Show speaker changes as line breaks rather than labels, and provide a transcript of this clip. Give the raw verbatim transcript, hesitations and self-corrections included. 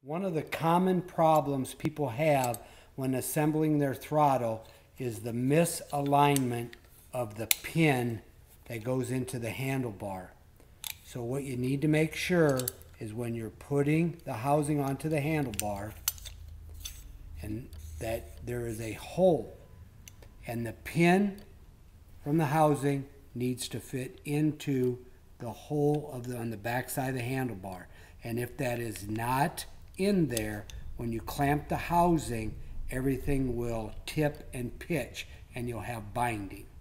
One of the common problems people have when assembling their throttle is the misalignment of the pin that goes into the handlebar. So what you need to make sure is when you're putting the housing onto the handlebar, and that there is a hole, and the pin from the housing needs to fit into the hole of the on the back side of the handlebar. And if that is not in there, when you clamp the housing, everything will tip and pitch and you'll have binding.